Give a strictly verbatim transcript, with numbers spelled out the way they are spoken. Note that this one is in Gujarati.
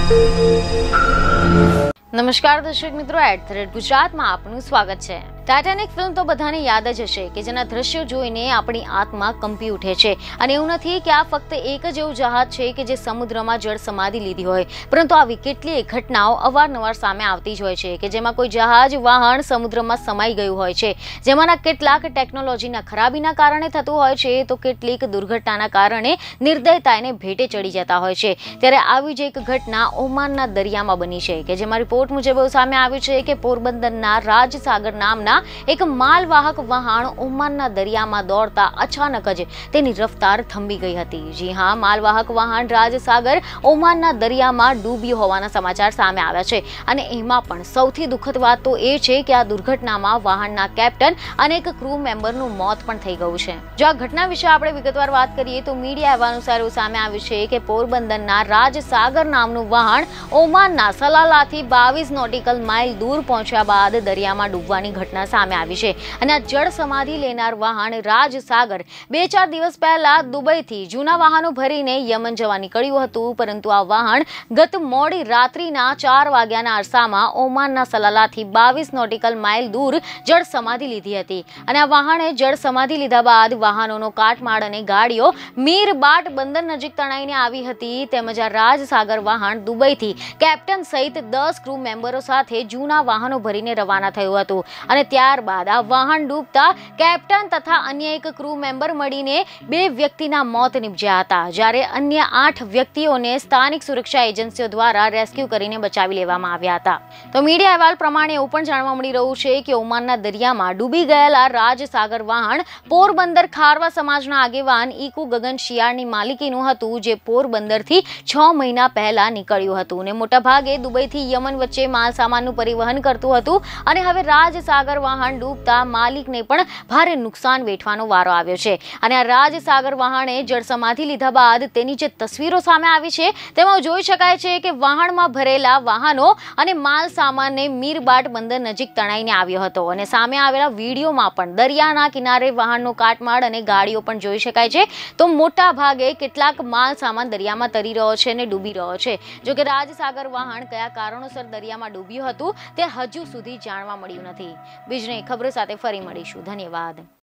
નમસ્કાર દર્શક મિત્રો, એટ ધ રેટ ગુજરાતમાં આપનું સ્વાગત છે। ટાઇટેનિક ફિલ્મ તો બધાને યાદ જ હશે કે જેના દ્રશ્યો જોઈને આપણી આત્મા કંપી ઉઠે છે। અને એવું નથી કે આ ફક્ત એક જ એવું જહાજ છે કે જે સમુદ્રમાં જળ સમાધિ લીધી હોય, પરંતુ આવી કેટલીય ઘટનાઓ અવારનવાર સામે આવતી જ હોય છે કે જેમાં કોઈ જહાજ વાહન સમુદ્રમાં સમાઈ ગયું હોય છે, જેમાંના કેટલાક ટેકનોલોજીના ખરાબીના કારણે થતું હોય છે તો કેટલીક દુર્ઘટનાના કારણે નિર્દયતાને ભેટે ચડી જતા હોય છે। ત્યારે આવી જ એક ઘટના ઓમાનના દરિયામાં બની છે કે જેમાં રિપોર્ટ મુજબ સામે આવ્યું છે કે પોરબંદરના રાજસાગર નામના એક માલવાહક વહાણ ઓમાનના દરિયામાં દોડતા અચાનક જ તેની રફતાર થંભી ગઈ હતી। જી હા, માલવાહક વહાણ રાજસાગર ઓમાનના દરિયામાં ડૂબ્યું હોવાના સમાચાર સામે આવ્યા છે। અને એમાં પણ સૌથી દુઃખદ વાત તો એ છે કે આ દુર્ઘટનામાં વાહનના કેપ્ટન અને એક ક્રૂ મેમ્બરનું મોત પણ થઈ ગયું છે। જો આ ઘટના વિશે આપણે વિગતવાર વાત કરીએ તો મીડિયા અહેવાલ અનુસાર એવું સામે આવ્યું છે કે પોરબંદરના રાજસાગર નામનું વહાણ ઓમાનના સલાલાથી બાવીસ નોટિકલ માઇલ દૂર પહોંચ્યા બાદ દરિયામાં ડૂબવાની ઘટના સામે આવી છે। અને આ જળ સમાધિ લેનાર વાહન રાજસાગર બે ચાર દિવસ પહેલા દુબઈથી જૂના વાહનો ભરીને યમન જવા નીકળ્યું હતું, પરંતુ આ વાહન ગત મોડી રાત્રિના ચાર વાગ્યાના અરસામાં ઓમાનના સલાલાથી બાવીસ નોટિકલ માઇલ દૂર જળ સમાધિ લીધી હતી। અને આ વાહને જળ સમાધિ લીધા બાદ વાહનોનો કાટમાળ અને ગાડીઓ મીરબાટ બંદર નજીક તણાઈને આવી હતી। તેમજ આ રાજસાગર વાહન દુબઈથી કેપ્ટન સહિત દસ ક્રૂ મેમ્બરો સાથે જૂના વાહનો ભરીને રવાના થયું હતું। અને ત્યારબાદ આ વાહન ડૂબતા કેપ્ટન તથા અન્ય એક ક્રૂ મેમ્બર મળીને બે વ્યક્તિના મોત નિપજ્યા હતા, જ્યારે અન્ય આઠ વ્યક્તિઓને સ્થાનિક સુરક્ષા એજન્સીઓ દ્વારા રેસ્ક્યુ કરીને બચાવી લેવામાં આવ્યા હતા। તો મીડિયા અહેવાલ પ્રમાણે એવું પણ જાણવા મળી રહ્યું છે કે ઓમાનના દરિયામાં ડૂબી ગયેલા રાજસાગર વાહન પોરબંદર ખારવા સમાજના આગેવાન ઈકુ ગગન શિયાળની માલિકીનું હતું, જે પોરબંદરથી છ મહિના પહેલા નીકળ્યું હતું અને મોટાભાગે દુબઈથી યમન વચ્ચે માલ સામાનનું પરિવહન કરતું હતું। અને હવે રાજસાગર વાહન ડૂબતા માલિકને પણ ભારે નુકસાન વેઠવાનો વારો આવ્યો છે। અને આ રાજસાગર વાહને જળ સમાધિ લીધા બાદ તેની જે તસવીરો સામે આવી છે તેમાં જોઈ શકાય છે કે વાહનમાં ભરેલા વાહનો અને માલ સામાનને મીરબાટ બંદર નજીક તણાઈને આવ્યો હતો। અને સામે આવેલા વિડીયોમાં પણ દરિયાના કિનારે વાહનનો કાટમાળ અને ગાડીઓ પણ જોઈ શકાય છે। તો મોટા ભાગે કેટલાક માલ સામાન દરિયામાં તરી રહ્યો છે અને ડૂબી રહ્યો છે। જો કે રાજસાગર વાહન કયા કારણોસર દરિયામાં ડૂબ્યું હતું તે હજુ સુધી જાણવા મળ્યું નથી। બીજની ખબરો સાથે ફરી મળીશું। ધન્યવાદ।